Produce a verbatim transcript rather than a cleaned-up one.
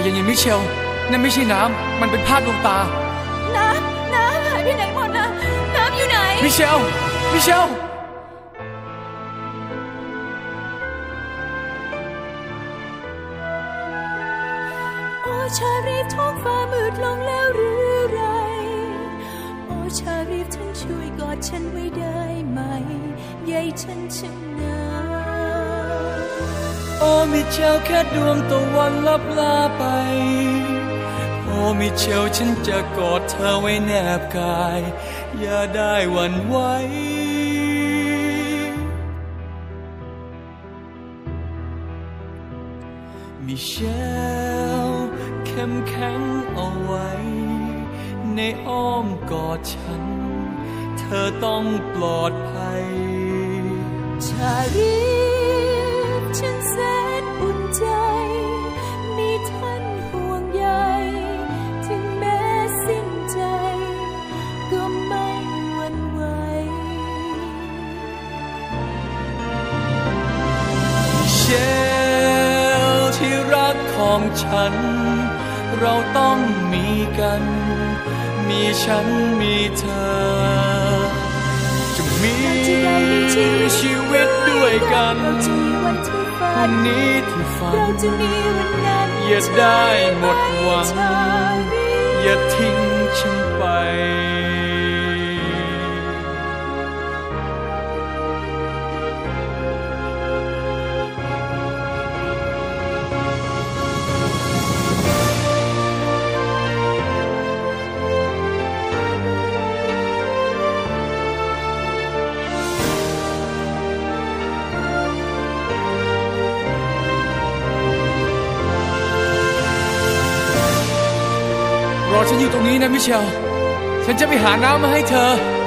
เย็นๆมิเชลนั่นไม่ใช่น้ำมันเป็นภาพดวงตาน้ำน้ำหายไปไหนหมดนะน้ำอยู่ไหนมิเชลมิเชลโอ้ชารีฟท้องฟ้ามืดลงแล้วหรือไรโอ้ชารีฟท่านช่วยกอดฉันไว้ได้ไหมใยฉันช่างหนาวโอ้มิเชลแค่ดวงตะวันลับลาไปโอ้มิเชลฉันจะกอดเธอไว้แนบกายอย่าได้หวั่นไหวมิเชลเข้มแข็งเอาไว้ในอ้อมกอดฉันเธอต้องปลอดภัยชารีฟฉันแสนอุ่นใจมีท่านห่วงใยถึงแม้สิ้นใจก็ไม่หวั่นไหวมิเชลที่รักของฉันเราต้องมีกันมีฉันมีเธอจะมีชีวิตด้วยกันวันนี้ที่ฝันอย่าได้หมดหวังอย่าทิ้งฉันไปรอฉันอยู่ตรงนี้นะมิเชลฉันจะไปหาน้ำมาให้เธอ